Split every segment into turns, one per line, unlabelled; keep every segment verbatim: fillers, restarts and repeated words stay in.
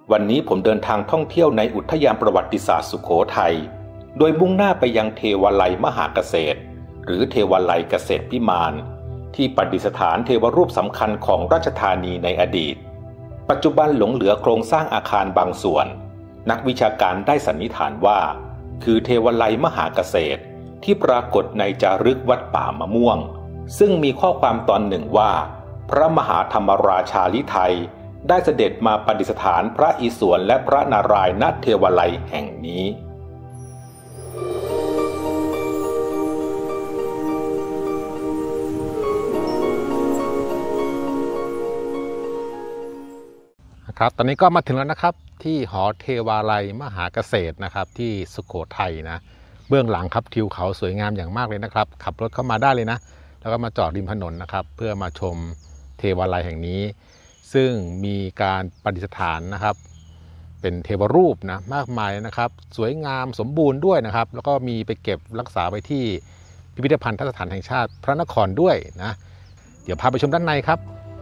วันนี้ผมเดินทางท่องเที่ยวในอุทยานประวัติศาสตร์สุโขทัยโดยมุ่งหน้าไปยังเทวาลัยมหาเกษตรหรือเทวาลัยเกษตรพิมานที่ประดิษฐานเทวรูปสำคัญของราชธานีในอดีตปัจจุบันหลงเหลือโครงสร้างอาคารบางส่วนนักวิชาการได้สันนิษฐานว่าคือเทวาลัยมหาเกษตรที่ปรากฏในจารึกวัดป่ามะม่วงซึ่งมีข้อความตอนหนึ่งว่าพระมหาธรรมราชาลิไทยได้เสด็จมาประดิษฐานพระอิศวรและพระนารายณ์ณเทวาลัยแห่งนี้
ครับตอนนี้ก็มาถึงแล้วนะครับที่หอเทวาลัยมหาเกษตรนะครับที่สุโขทัยนะเบื้องหลังครับทิวเขาสวยงามอย่างมากเลยนะครับขับรถเข้ามาได้เลยนะแล้วก็มาจอดริมถนนนะครับเพื่อมาชมเทวาลัยแห่งนี้ซึ่งมีการประดิษฐานนะครับเป็นเทวรูปนะมากมายนะครับสวยงามสมบูรณ์ด้วยนะครับแล้วก็มีไปเก็บรักษาไว้ที่พิพิธภัณฑสถานแห่งชาติพระนครด้วยนะเดี๋ยวพาไปชมด้านในครับ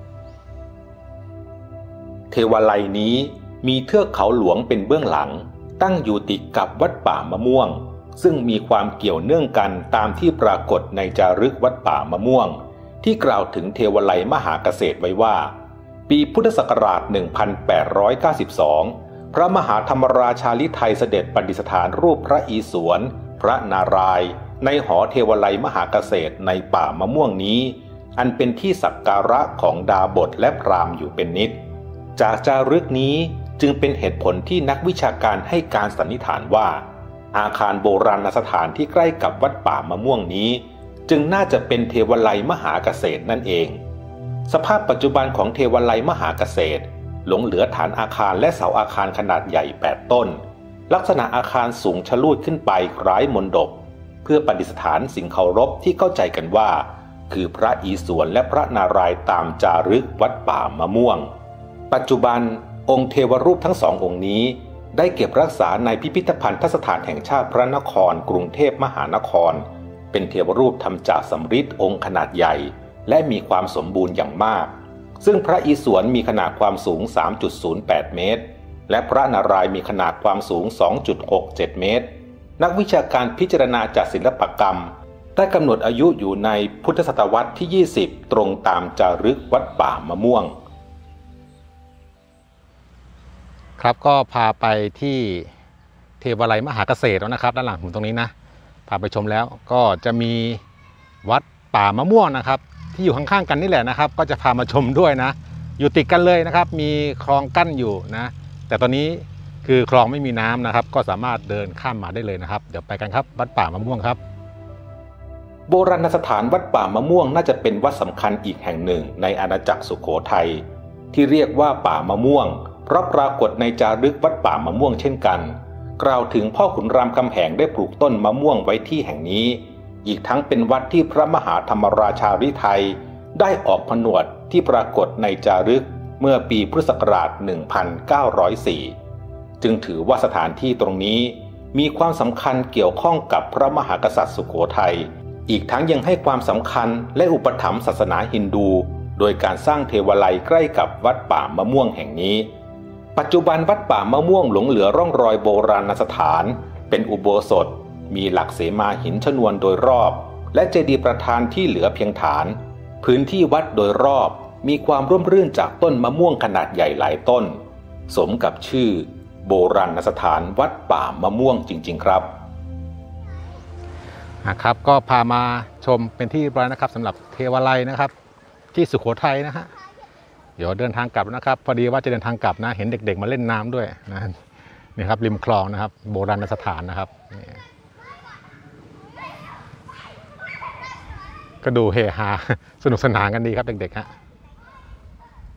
เทวาลัยนี้มีเทือกเขาหลวงเป็นเบื้องหลังตั้งอยู่ติดกับวัดป่ามะม่วงซึ่งมีความเกี่ยวเนื่องกันตามที่ปรากฏในจารึกวัดป่ามะม่วงที่กล่าวถึงเทวาลัยมหาเกษตรไว้ว่าปีพุทธศักราช หนึ่งพันแปดร้อยเก้าสิบสอง พระมหาธรรมราชาลิไทยเสด็จประดิษฐานรูปพระอิศวรพระนารายณ์ในหอเทวาลัยมหาเกษตรในป่ามะม่วงนี้อันเป็นที่สักการะของดาบสและพราหมณ์อยู่เป็นนิดจากจารึกนี้จึงเป็นเหตุผลที่นักวิชาการให้การสันนิษฐานว่าอาคารโบราณสถานที่ใกล้กับวัดป่ามะม่วงนี้จึงน่าจะเป็นเทวาลัยมหาเกษตรนั่นเองสภาพปัจจุบันของเทวาลัยมหาเกษตรหลงเหลือฐานอาคารและเสาอาคารขนาดใหญ่แปดต้นลักษณะอาคารสูงชะลูดขึ้นไปคล้ายมณฑปเพื่อประดิษฐานสิ่งเคารพที่เข้าใจกันว่าคือพระอิศวรและพระนารายณ์ตามจารึกวัดป่ามะม่วงปัจจุบันองค์เทวรูปทั้งสององค์นี้ได้เก็บรักษาในพิพิธภัณฑสถานแห่งชาติพระนครกรุงเทพมหานครเป็นเทวรูปทำจากสำริดองค์ขนาดใหญ่และมีความสมบูรณ์อย่างมากซึ่งพระอิศวรมีขนาดความสูง สามจุดศูนย์แปด เมตรและพระนารายณ์มีขนาดความสูง สองจุดหกเจ็ด เมตรนักวิชาการพิจารณาจากศิลปกรรมได้กำหนดอายุอยู่ในพุทธศตวรรษที่ ยี่สิบ ตรงตามจารึกวัดป่ามะม่วง
ครับก็พาไปที่เทวาลัยมหาเกษตรแล้วนะครับด้านหลังผมตรงนี้นะพาไปชมแล้วก็จะมีวัดป่ามะม่วงนะครับที่อยู่ข้างๆกันนี่แหละนะครับก็จะพามาชมด้วยนะอยู่ติดกันเลยนะครับมีคลองกั้นอยู่นะแต่ตอนนี้คือคลองไม่มีน้ำนะครับก็สามารถเดินข้ามมาได้เลยนะครับเดี๋ยวไปกันครับวัดป่ามะม่วงครับ
โบราณสถานวัดป่ามะม่วงน่าจะเป็นวัดสำคัญอีกแห่งหนึ่งในอาณาจักรสุโขทัยที่เรียกว่าป่ามะม่วงเพราะปรากฏในจารึกวัดป่ามะม่วงเช่นกันกล่าวถึงพ่อขุนรามคำแหงได้ปลูกต้นมะม่วงไว้ที่แห่งนี้อีกทั้งเป็นวัดที่พระมหาธรรมราชาลิไทยได้ออกผนวดที่ปรากฏในจารึกเมื่อปีพุทธศักราช หนึ่งพันเก้าร้อยสี่ จึงถือว่าสถานที่ตรงนี้มีความสำคัญเกี่ยวข้องกับพระมหากษัตริย์สุโขทัยอีกทั้งยังให้ความสำคัญและอุปถัมภ์ศาสนาฮินดูโดยการสร้างเทวาลัยใกล้กับวัดป่ามะม่วงแห่งนี้ปัจจุบันวัดป่ามะม่วงหลงเหลือร่องรอยโบราณสถานเป็นอุโบสถมีหลักเสมาหินชนวนโดยรอบและเจดีย์ประธานที่เหลือเพียงฐานพื้นที่วัดโดยรอบมีความร่มรื่นจากต้นมะม่วงขนาดใหญ่หลายต้นสมกับชื่อโบราณสถานวัดป่ามะม่วงจริงๆครับ
ครับก็พามาชมเป็นที่เรียบร้อยนะครับสำหรับเทวาลัยนะครับที่สุโขทัยนะฮะเดี๋ยวเดินทางกลับนะครับพอดีว่าจะเดินทางกลับนะเห็นเด็กๆมาเล่นน้ำด้วยนะนี่ครับริมคลองนะครับโบราณสถานนะครับก็ดูเฮฮาสนุกสนานกันดีครับเด็กๆฮะ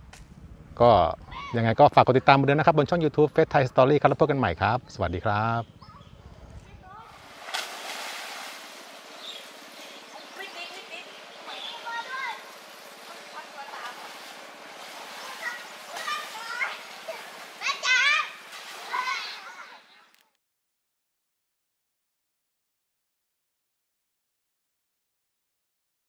ก็ยังไงก็ฝากกดติดตามมาด้วยนะครับบนช่อง ยูทูบ เฟซไทยสตอรี่ครับแล้วพบกันใหม่ครับสวัสดีครับ